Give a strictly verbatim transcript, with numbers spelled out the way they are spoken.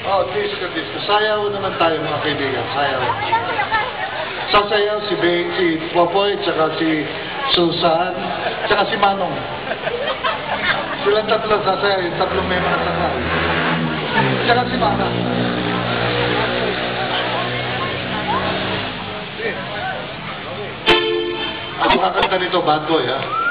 Oh, disco, disco. Sayaw naman tayo mga kaibigan. Sayaw. Sasayaw si Be, si Popoy, tsaka si Susan, tsaka si Manong. Silang tatlo sasayaw, yung tatlong may mga sasal. Tsaka si Mana. Ang makakanta nito, bad boy, ha?